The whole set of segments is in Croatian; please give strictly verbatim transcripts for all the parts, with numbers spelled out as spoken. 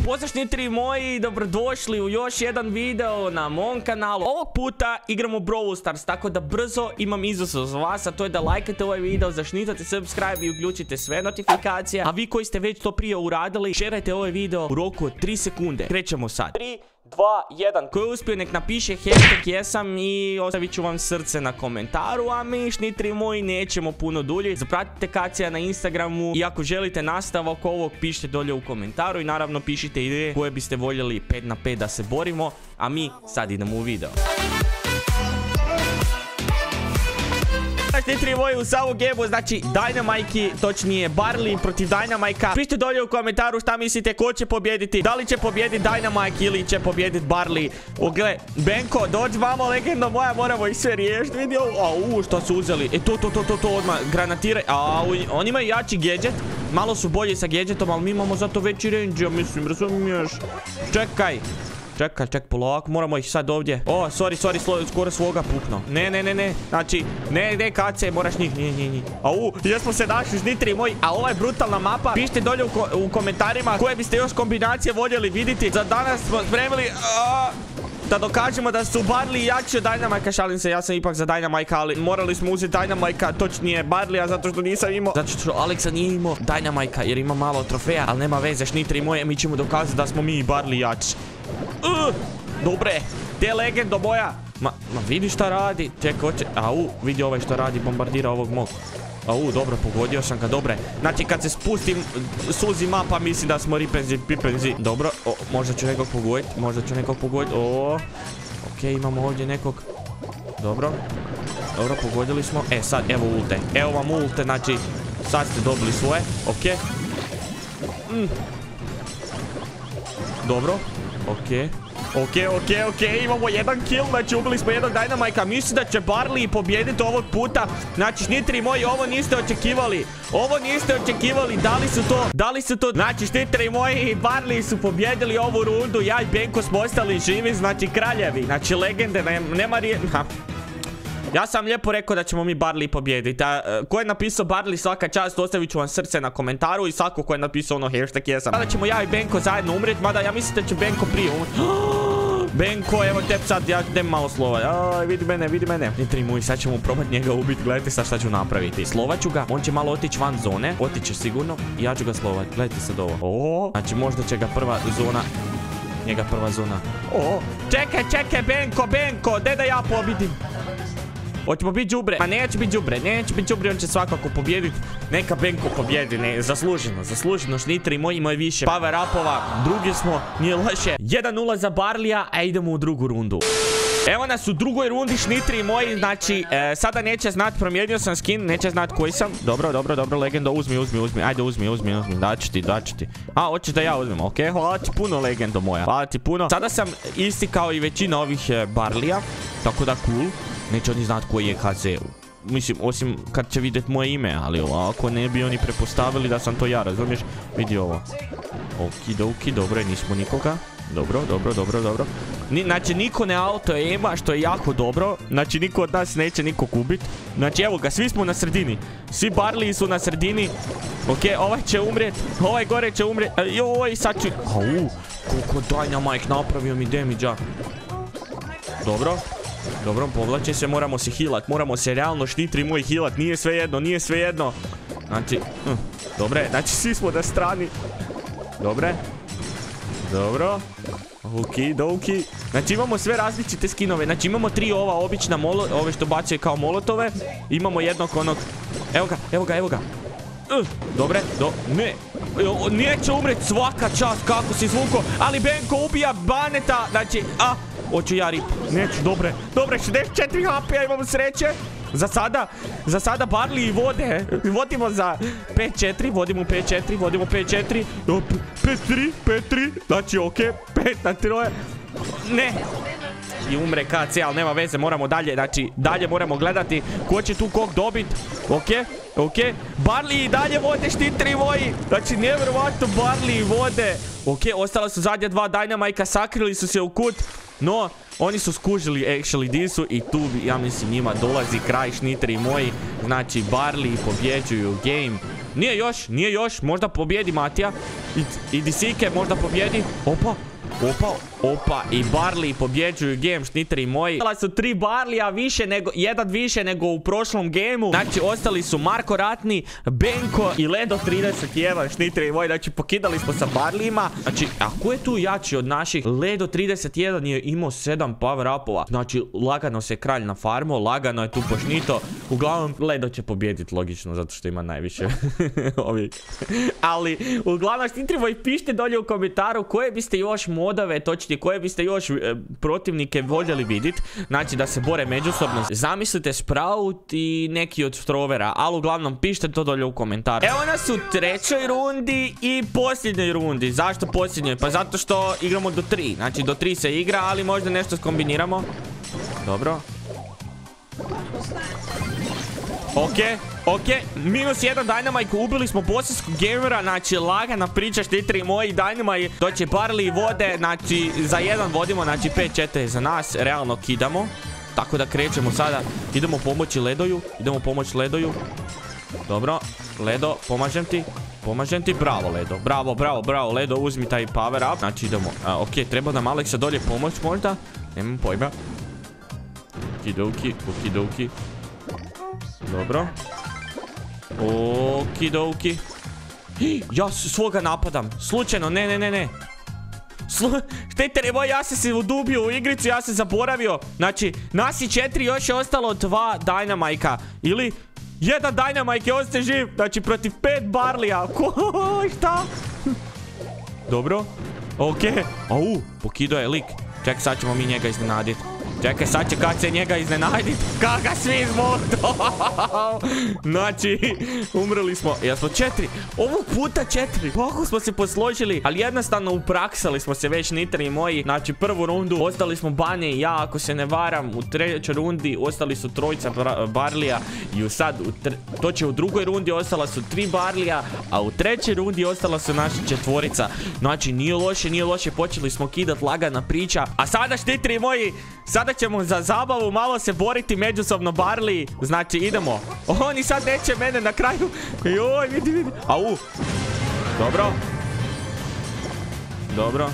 Pozdrav šnitri moji, dobrodošli u još jedan video na mom kanalu. Ovog puta igramo Brawl Stars, tako da brzo imam izazov za vas, a to je da lajkate ovaj video, zašnitate subscribe i uključite sve notifikacije. A vi koji ste već to prije uradili, šerajte ovaj video u roku od tri sekunde. Krećemo sad. tri, dva, jedan. Ko je uspio nek napiše hashtag jesam i ostavit ću vam srce na komentaru. A mi šnitri moji nećemo puno dulje. Zapratite Kacija na Instagramu i ako želite nastavak ovog pišite dolje u komentaru. I naravno pišite ideje koje biste voljeli pet na pet da se borimo. A mi sad idemo u video. Šnitri moji u samu gemu, znači Dynamike, točnije Barley protiv Dynamika. Pišite dolje u komentaru šta mislite ko će pobjediti. Da li će pobjediti Dynamike ili će pobjediti Barley. Ogle, Benko, dođi vamo, legenda moja, moramo ih sve riješiti. Vidio, au, što su uzeli. E, to, to, to, to, to, odmah, granatiraj. Au, oni imaju jači gadget. Malo su bolji sa gadgetom, ali mi imamo zato veći range, ja mislim, razumiješ. Čekaj. Čekaj, čekaj, polako, moramo ih sad ovdje. O, sorry, sorry, slo, skoro svoga pukno. Ne, ne, ne, ne, znači, ne, ne, kace, moraš njih, njih, njih, njih. Au, jesmo se našli, šnitri moji, a ova je brutalna mapa. Pišite dolje u, ko u komentarima koje biste još kombinacije voljeli vidjeti. Za danas smo spremili, a, da dokažemo da su Barley jači od Dynamika. Šalim se, ja sam ipak za Dynamika, ali morali smo uzeti Dynamika, točnije Barleya, zato što nisam imao. Zato što Alexa nije imao Dynamika, jer ima malo trofeja, ali nema veze, šnitri moje, mi ćemo dokazati da smo mi i Barley jači. Uh, dobre, te legendo moja. Ma, ma vidi šta radi. Čekaj, hoće, au, vidi ovaj što radi, bombardira ovog mog. Au, dobro, pogodio sam ga, dobre. Znači, kad se spustim, suzi mapa, mislim da smo ripenzi, pipenzi. Dobro, o, možda ću nekog pogoditi, možda ću nekog pogoditi. O, okej, imamo ovdje nekog. Dobro, dobro, pogodili smo. E, sad, evo ulte, evo vam ulte, znači, sad ste dobili svoje, okej. Mm. Dobro. Okej, okej, okej, okej, imamo jedan kill, znači ubili smo jednog Dynamika. Mislim da će Barley pobijediti ovog puta. Znači, šnitri moji, ovo niste očekivali. Ovo niste očekivali, da li su to, da li su to. Znači, šnitri moji, Barley su pobjedili ovu rundu. Ja i Benko smo ostali živi, znači kraljevi. Znači, legende, ne, nema rije... Ja sam lijepo rekao da ćemo mi Barley pobijediti. A, ko je napisao Barley, svaka čast, ostavit ću vam srce na komentaru. I svako ko je napisao ono hashtag jesam. Sada ćemo ja i Benko zajedno umreti, mada ja mislim da će Benko prije umreti. Benko, evo te sad, ja idem malo slova. Aj, vidi mene, vidi mene. Nitri moji, sad ćemo probati njega ubiti. Gledajte sad šta ću napraviti. Slovat ću ga, on će malo otići van zone. Otiće sigurno i ja ću ga slovat. Gledajte sad ovo. O, znači možda će ga prva zona, njega prva zona. O, čekaj, čekaj, Benko, Benko, de da ja pobidim. Hoćemo biti džubre. Ma neće biti džubre, neće biti džubre, on će svakako pobjediti. Neka Benko pobjedi, ne, zasluženo, zasluženo, šnitri moji, imaju više power upova, drugi smo, nije loše. jedan nula za Barleya, a idemo u drugu rundu. Evo nas u drugoj rundi, šnitri moji, znači, e, sada neće znat, promijenio sam skin, neće znat koji sam. Dobro, dobro, dobro, legendo, uzmi, uzmi, uzmi, ajde, uzmi, uzmi, uzmi, daću ti, daću ti. A, hoćeš da ja uzmem, okej, okay, hvala ti puno, legendo moja, hvala ti puno. Sada sam isti kao i većina ovih e, Barleya, tako da cool. Neće oni znat koji je K Z. Mislim, osim kad će vidjeti moje ime, ali ovako ne bi oni prepostavili da sam to ja, razumiješ? Vidi ovo. Okidoki, dobro, nismo nikoga. Dobro, dobro, dobro, dobro. Ni, znači, niko ne auto-ema, što je jako dobro. Znači, niko od nas neće nikog ubiti. Znači, evo ga, svi smo na sredini. Svi Barleyi su na sredini. Okej, okay, ovaj će umrijet. Ovaj gore će umrijet. Joj, sad ću... Au, koliko Dynamike napravio mi damage-a. Dobro. Dobro, povlače se, moramo se healat. Moramo se realno, šnitri moji, healat. Nije sve jedno, nije sve jedno. Znači, hm, dobre, znači svi smo na strani. Dobre. Dobro. Okidoki. Znači imamo sve različite skinove. Znači imamo tri ova obična molo, ove što bacaju kao molotove. Imamo jednog onog. Evo ga, evo ga, evo ga. Uh, dobre, do, ne. Neće umret, svaka čast, kako si izvuko. Ali Benko ubija Baneta. Znači, a, hoću ja rip. Neću, dobre, dobre, šezdeset četiri H P, ja imamo sreće. Za sada, za sada Barley vode. Vodimo za pet četiri, vodimo pet četiri, vodimo pet četiri. pet tri, pet tri, znači okej, pet na troje. Ne. I umre K C, ali nema veze, moramo dalje, znači dalje moramo gledati ko će tu kog dobit. Okej, okej, Barley i dalje vode, štitri moji. Znači nevjerovatno Barley vode. Okej, ostala su zadnja dva Dynamika, sakrili su se u kut. No, oni su skužili actually di su i tu, ja mislim, njima dolazi kraj, šnitri moji. Znači, Barley pobjeđuju game. Nije još, nije još. Možda pobjedi Matija. I, i Disike možda pobjedi. Opa, opa, opa. I Barley pobjeđuju game, šniteri moji. Ostala su tri Barleya više nego, jedan više nego u prošlom gameu. Znači, ostali su Marko Ratni, Benko i Ledo trideset jedan, šniteri moji. Znači, pokidali smo sa Barleyima. Znači, a ko je tu jači od naših? Ledo trideset jedan je imao sedam power upova. Znači, lagano se kralj na farmu, lagano je tu pošnito. Uglavnom, Ledo će pobjediti, logično, zato što ima najviše ovih. Ali, uglavnom, šniteri moji, pišite dolje u komentaru koje biste još modove, točnije koje biste još e, protivnike voljeli vidjeti. Znači da se bore međusobno. Zamislite Sprout i neki od Strovera. Ali uglavnom pišite to dolje u komentaru. Evo nas u trećoj rundi i posljednjoj rundi. Zašto posljednjoj? Pa zato što igramo do tri. Znači do tri se igra, ali možda nešto skombiniramo. Dobro. Ok, ok, minus jedan Dynamite, ubili smo bosanskog gamera, znači lagana priča štitri moji Dynamite, to će Barley vode, znači za jedan vodimo, znači pet četiri za nas, realno kidamo, tako da krećemo sada, idemo pomoći Ledoju, idemo pomoći Ledoju, dobro, Ledo, pomažem ti, pomažem ti, bravo Ledo, bravo, bravo, bravo Ledo, uzmi taj power up, znači idemo, a, ok, treba nam Alexa dolje pomoć možda, nemam pojma, okidoki, okidoki. Dobro. Okidoki. Ja svoga napadam. Slučajno, ne, ne, ne, ne. Štiteri moji, ja sam se udubio u igricu, ja sam zaboravio. Znači, nas je četiri, još je ostalo dva Dynamite-a. Ili, jedan Dynamite je ostaje živ. Znači, protiv pet Barleya. Ko, šta? Dobro. Ok. Au, pokido je lik. Čekaj, sad ćemo mi njega iznenaditi. Čekaj, sad će kad se njega iznenaditi. Kad ga svi izmoto. Znači, umrli smo. Jel smo četiri? Ovog puta četiri. Kako smo se posložili. Ali jednostavno upraksali smo se već, nitri moji. Znači, prvu rundu ostali smo Bane i ja, ako se ne varam. U trećoj rundi ostali su trojica Barleya. I sad, to će u drugoj rundi ostala su tri Barleya. A u trećoj rundi ostala su naša četvorica. Znači, nije loše, nije loše. Počeli smo kidat, lagana priča. A sada, štitri moji, sada ćemo za zabavu malo se boriti međusobno Barley. Znači idemo. Oni sad neće mene na kraju. Joj, vidi, vidi. Au. Dobro. Dobro.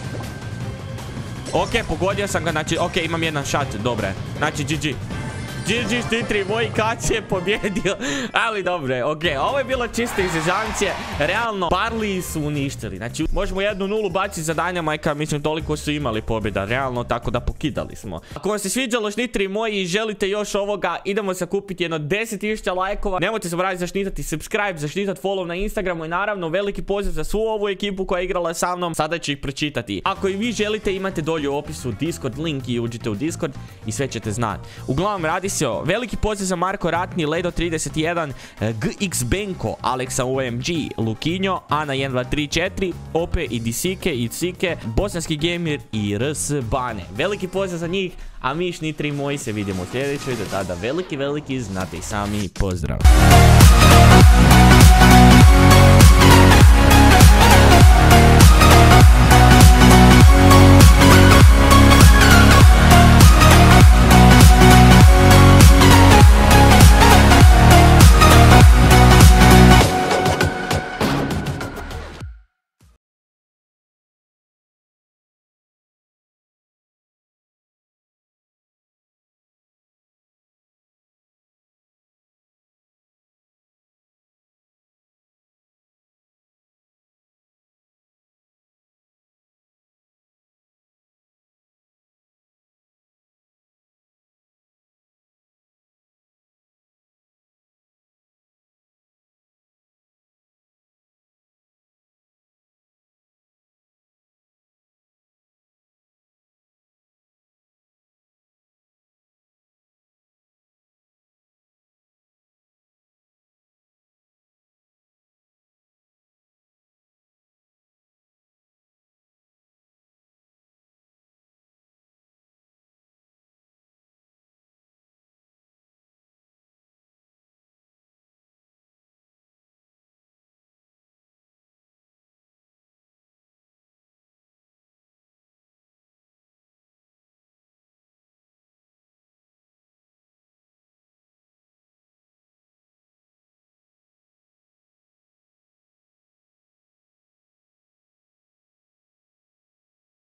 Ok, pogodio sam ga. Znači, ok, imam jedan shot. Dobre. Znači, G G. G G štitri moji, Kač je pobjedio. Ali dobre, ok, ovo je bilo čisto izazancije. Realno, Barley su uništili. Znači, možemo jednu nulu baciti za Dynamite, mislim, toliko su imali pobjeda. Realno, tako da pokidali smo. Ako vam se sviđalo, štitri moji, i želite još ovoga, idemo sakupiti jedno deset tisuća lajkova. Nemojte zaboraviti zaštitati subscribe, zaštitati follow na Instagramu i naravno, veliki pozdrav za svu ovu ekipu koja je igrala sa mnom. Sada ću ih pročitati. Ako i vi želite, imate dolje u opisu Discord link i uđite u Discord i sve ćete znati. Uglavnom, radi se o veliki pozdrav za Marko Ratni, Ledo trideset jedan, G X Benko, Alexa O M G, Lukinjo, Ana jedan dva tri četiri, Ope i Disike i Cike, Bosanski gamer i R S Bane. Veliki pozdrav za njih, a mi šnitri moji se vidimo u sljedećoj, do tada veliki, veliki, znate i sami, pozdrav.